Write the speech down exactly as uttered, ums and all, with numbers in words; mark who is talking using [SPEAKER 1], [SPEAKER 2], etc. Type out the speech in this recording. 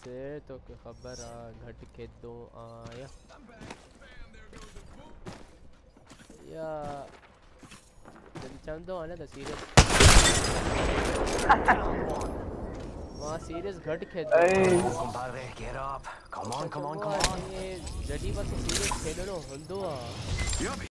[SPEAKER 1] से तो खबर आ घट के दो आया या जल्दी चंद दो आने तो सीरियस वहाँ सीरियस घट के दो
[SPEAKER 2] compadre get up come on come on come on
[SPEAKER 1] ये जड़ी बस सीरियस खेलनो हुंदो आ